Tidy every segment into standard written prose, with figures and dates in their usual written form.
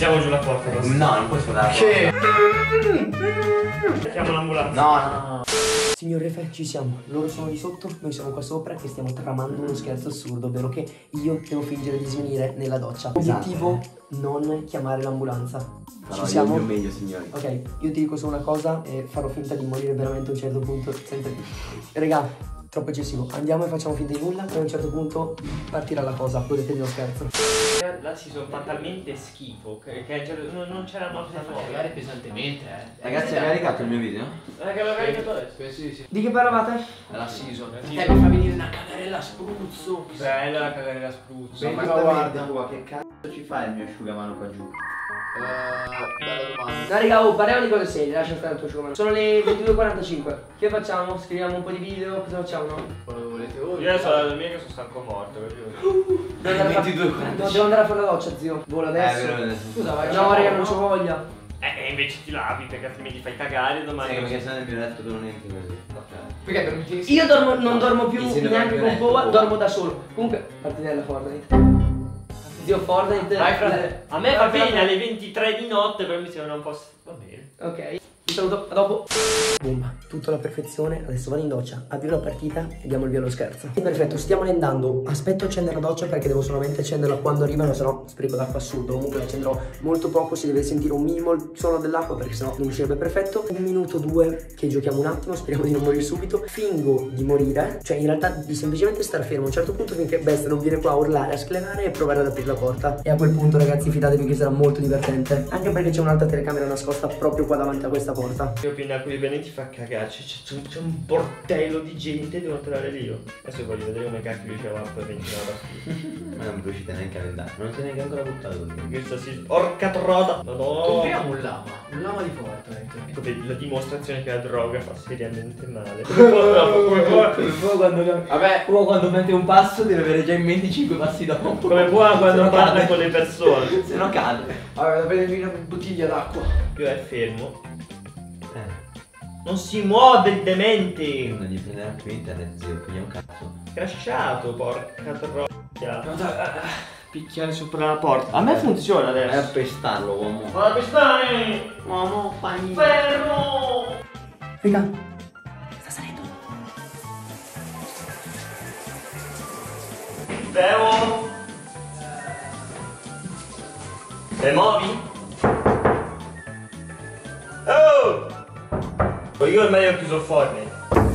Buttiamo giù la porta. No, non puoi suonare. Che? Chiamo l'ambulanza. No. Signor Refe, ci siamo. Loro sono di sotto, noi siamo qua sopra che stiamo tramando uno scherzo assurdo, ovvero che io devo fingere di svenire nella doccia. Obiettivo, non chiamare l'ambulanza. Ci siamo? Io meglio, signori. Ok, io ti dico solo una cosa e farò finta di morire veramente a un certo punto senza... Regà, troppo eccessivo. Andiamo e facciamo finta di nulla e a un certo punto partirà la cosa, godetevi lo scherzo. La season fa talmente schifo che non c'era mossa nuova. Magari pesantemente, Ragazzi, hai caricato il mio video? Che l'ho caricato adesso. Sì. Di che parlavate? La season. Sì. Mi fa venire una cagarella spruzzo. Bella la cagarella spruzzo. Ma guarda qua, che cazzo ci fa il mio asciugamano qua giù? Bella domanda. No raga, parliamo di cose serie, lascia stare il tuo asciugamano. Sono le 22:45. Che facciamo? Scriviamo un po' di video, cosa facciamo, no? Quello volete voi? Io adesso la mia che sono stanco morto, capito? Devo andare a no, devo andare a fare la doccia, zio. Volo adesso. Scusa, vai. No raga, non c'ho voglia. Invece ti lavi perché altrimenti fai cagare domani. Sì, perché se nel mio letto tu non entri così. Perché permetti? Io non dormo più Sì, neanche con Poa, dormo da solo. Comunque, partitella Fortnite. Zio Fortnite. Vai frate. A me va bene alle 23 di notte, però mi sembra un po'. Va bene. Ok. Vi saluto, a dopo. Boom, tutto alla perfezione. Adesso vado in doccia, avvio la partita e diamo il via allo scherzo. Perfetto, stiamo andando. Aspetto accendere la doccia perché devo solamente accenderla quando arrivano, sennò spreco d'acqua assurdo. Comunque la accenderò molto poco, si deve sentire un minimo il suono dell'acqua perché sennò non uscirebbe perfetto. 1 minuto, 2 che giochiamo un attimo, speriamo di non morire subito. Fingo di morire, cioè in realtà di semplicemente stare fermo a un certo punto finché Best non viene qua a urlare, a sclerare e provare ad aprire la porta. E a quel punto ragazzi fidatevi che sarà molto divertente. Anche perché c'è un'altra telecamera nascosta proprio qua davanti a questa porta. Io appena qui bene ti fa cagare, c'è un portello di gente, devo entrare lì io. Adesso voglio vedere come cacchio riusciamo a fare 29 partite. Ma non riuscite neanche a andare, non si è neanche ancora buttato. Questa si. Porca troda! Madonna! Compriamo un lama di Fortnite. Ecco vedi la dimostrazione che la droga fa seriamente male. Vabbè, Uno quando mette un passo deve avere già in mente 5 passi dopo. Come può quando parla con le persone. Se no cade. vabbè, da prendere una bottiglia d'acqua. Io è fermo. Non si muove il demente! Non gli prenderà più internet, zio, quindi è un cazzo. Crashato, porca troia. Picchiare sopra la porta. A me funziona Vai a adesso. pestarlo, uomo. Guarda pestane! Uomo, pani. Fermo! Raga, sta salendo. Bevo! Te muovi? Oh! Io ormai ho chiuso il Fortnite.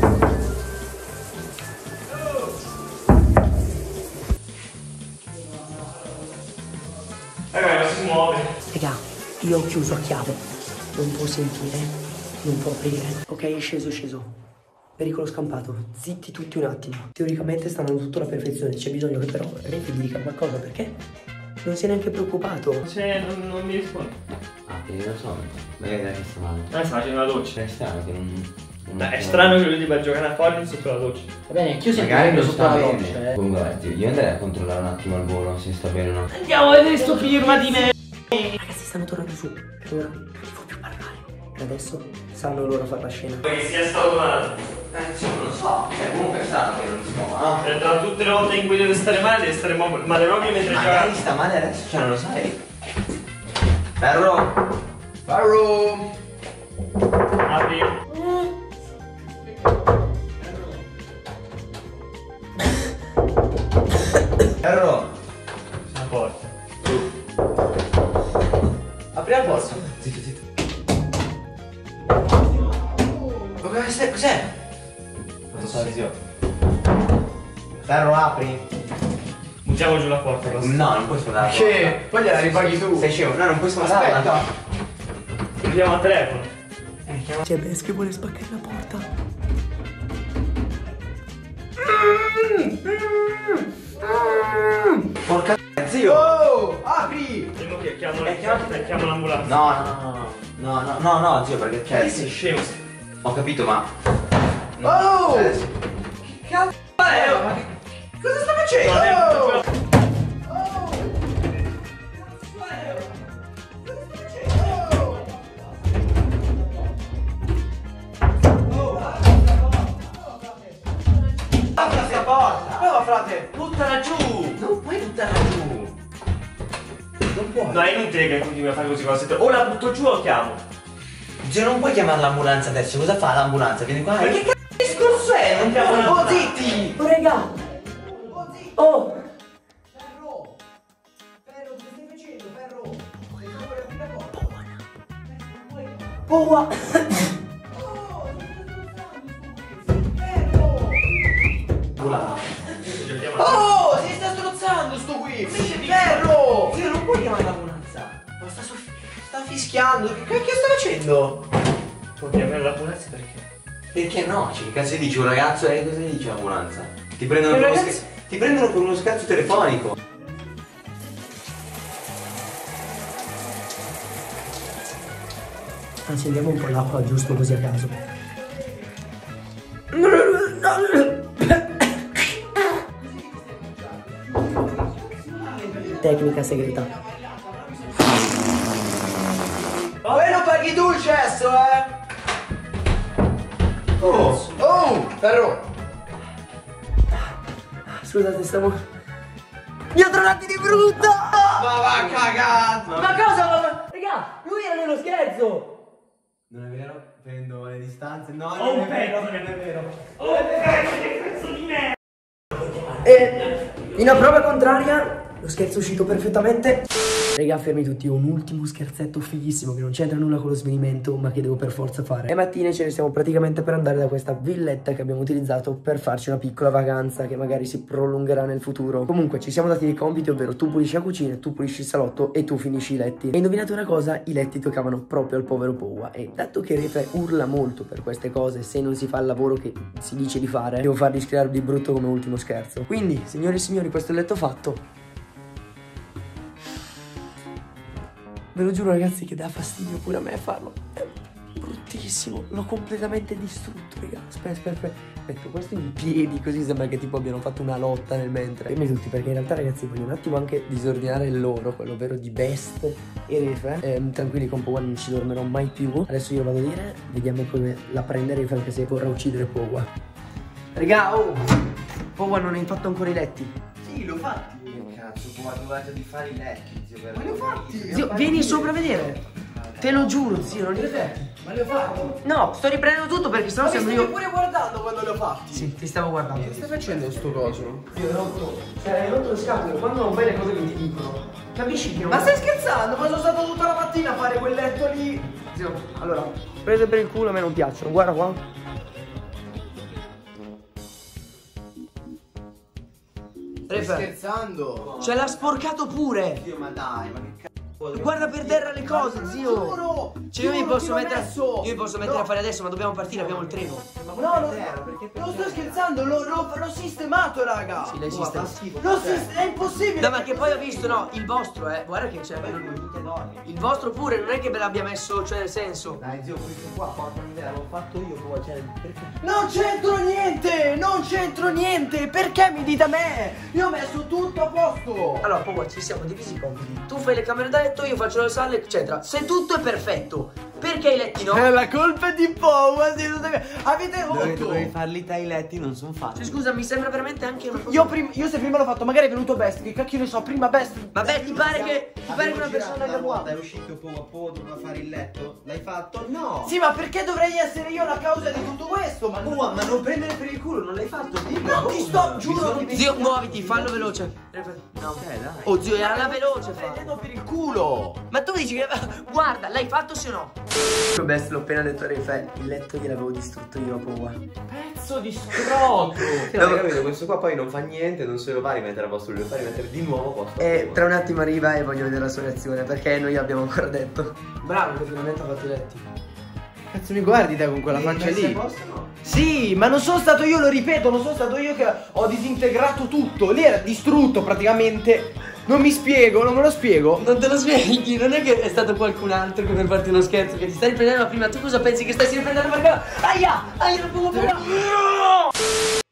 Raga, non si muove. Raga, io ho chiuso a chiave. Non può sentire, non può aprire. Ok, è sceso. Pericolo scampato. Zitti tutti un attimo. Teoricamente sta andando tutto alla perfezione. C'è bisogno che però Refi gli dica qualcosa perché non si è neanche preoccupato. Non mi risponde. Ah, che lo so, magari era che sta male. Sta facendo la doccia. È strano che non... È strano che lui debba giocare a Fortnite sotto la doccia. Va bene, anch'io sempre Magari non sopra sta la bene. doccia, Comunque vai, zio, io andrei a controllare un attimo al volo se sta bene o no. Andiamo a vedere sto firma di me. Ragazzi, stanno tornando su. Allora, non devo più parlare. E adesso sanno loro fare la scena. Perché sia stato male. Non lo so, cioè comunque è strano che non si muova, no? Tra tutte le volte in cui deve stare male proprio mentre Magari gioca. sta male adesso, cioè non lo sai. Ferro! Farro! Apri. Ferro! La porta. Apri la porta. Zitto. Cos'è? Non so, zio. Ferro, apri. Buttiamo giù la porta. Basta. No, non puoi suonare. Che? Poi gliela ripaghi tu. Sei scemo? No, non puoi suonare. Aspetta. Chiamiamo al telefono. C'è Bes che vuole spaccare la porta. Porca zio! Oh! Apri! Prima che chiamo l'ambulanza. No, zio, perché Che sei scemo? ho capito, ma... Oh! Adesso. Che cazzo è? Ma che... Cosa sta facendo? No, Oh! Apri sta porta! No, frate! Buttala giù! Non puoi buttarla giù! Non puoi! No, è inutile che continui a fare così con la sedia. O la butto giù o chiamo. Zio, non puoi chiamare l'ambulanza adesso, cosa fa l'ambulanza? Vieni qua. Ma che cazzo di discorso è? Non chiamo Oh, l'ambulanza. zitti! Oh, raga! Oh! Ferro, cosa stai facendo, Ferro? Boa! Oh, si sta strozzando sto qui! Ferro! Zio, non puoi chiamare l'ambulanza! Ma sta fischiando, che cacchio sta facendo? Puoi chiamare l'ambulanza perché? Perché no? Cioè, che cazzo dici un ragazzo e cosa dice l'ambulanza? Ti prendono per uno scherzo telefonico. Accendiamo un po' l'acqua giusto così a caso. Tecnica segreta. Poi lo paghi tu il cesso, Oh, Ferro! Scusate, stavo... Mi ho trovato di brutto! Ma va cagato! Ma cosa? Raga, lui era nello scherzo! Non è vero? Prendo le distanze. No, Oh, non è vero, pezzo. non è vero. Oh, che pezzo di merda! E in una prova contraria, lo scherzo è uscito perfettamente. Raga, fermi tutti, ho un ultimo scherzetto fighissimo che non c'entra nulla con lo svenimento, ma che devo per forza fare. E mattine ce ne stiamo praticamente per andare da questa villetta che abbiamo utilizzato per farci una piccola vacanza che magari si prolungherà nel futuro. Comunque ci siamo dati dei compiti, ovvero tu pulisci la cucina, tu pulisci il salotto e tu finisci i letti. E indovinate una cosa, i letti toccavano proprio al povero Powa. E dato che Refe urla molto per queste cose, se non si fa il lavoro che si dice di fare, devo fargli scrivere di brutto come ultimo scherzo. Quindi, signori e signori, questo è il letto fatto. Ve lo giuro ragazzi che dà fastidio pure a me farlo. È bruttissimo. L'ho completamente distrutto, raga. Aspetta. Metto questo in piedi così sembra che tipo abbiano fatto una lotta nel mentre. Fermi tutti perché in realtà ragazzi voglio un attimo anche disordinare il loro, quello vero di Best e Refe. Tranquilli, con Powa non ci dormirò mai più. Adesso io vado a dire, vediamo come la prende Refe anche se vorrà uccidere Powa. Raga, oh! Powa non hai fatto ancora i letti. Sì, l'ho fatti. Che cazzo, tu hai provato di fare i letti, zio, per... Ma li ho fatti! Zio, vieni sopra a vedere. Te lo giuro, zio, non li ho fatti. Ma li ho fatti! No, sto riprendendo tutto perché sennò Ma mi sembro stavi io... pure guardando quando li ho fatti! Sì, ti stavo guardando. Che stai facendo sto coso? Io ho rotto. Cioè, hai rotto le scatole quando non fai le cose che ti dicono. Capisci che... Ma stai scherzando? Ma sono stato tutta la mattina a fare quel letto lì! Zio, allora, prese per il culo a me non piacciono. Guarda qua. Stai scherzando? Ce l'ha sporcato pure. Zio, ma dai, ma che cazzo? Guarda per terra le cose, zio. Giuro! Cioè io mi posso mettere messo. io mi posso mettere a fare adesso, ma dobbiamo partire, abbiamo il treno. Non sto scherzando, l'ho sistemato, raga! Sì, l'hai sistemato. È impossibile! No, ma che poi ho visto, no, il vostro, guarda che c'è. Il vostro pure, non è che ve l'abbia messo, cioè nel senso. Dai, zio, questo qua, porca miseria, l'ho fatto io, poi, cioè, perché... Non c'entro niente! Non c'entro niente! Perché mi dite a me? Io ho messo tutto a posto! Allora, poi ci siamo divisi i compiti. Tu fai le camere da letto, io faccio la sala, eccetera. Se tutto è perfetto, perché i letti no? La colpa è di Powa, avete rotto! Dovevi farli te i letti, non sono facili. Cioè, scusa, mi sembra veramente anche una cosa. Io se prima l'ho fatto, magari è venuto Best, che cacchio ne so, prima Best. Vabbè, ti pare che una persona una che volta è uscito Powa doveva fare il letto? L'hai fatto? No! Sì, ma perché dovrei essere io la causa di tutto questo? Ma Powa, ma non prendere per il culo, non l'hai fatto? Dillo! non ti sto, giuro, non ti Zio, muoviti, fallo veloce. No. Dai. Oh zio, era la veloce fa. prendendo per il culo. Ma tu dici che. Guarda, l'hai fatto sì o no? Io Best l'ho appena detto a Refe, il letto gliel'avevo distrutto io a Powa. Pezzo di scroto! No, hai capito, questo qua poi non fa niente, non se lo fa rimettere a posto lui, lo fa rimettere di nuovo a posto. E tra un attimo arriva e voglio vedere la sua reazione, perché noi abbiamo ancora detto. Bravo che finalmente ha fatto i letti. Cazzo mi guardi te con quella faccia lì? A posto, no? Sì, ma non sono stato io, lo ripeto, non sono stato io che ho disintegrato tutto. Lì era distrutto praticamente. Non mi spiego, non me lo spiego. Non te lo spieghi, non è che è stato qualcun altro che per farti uno scherzo, che ti stai riprendendo prima. Tu cosa pensi che stai riprendendo per me? Aia, non posso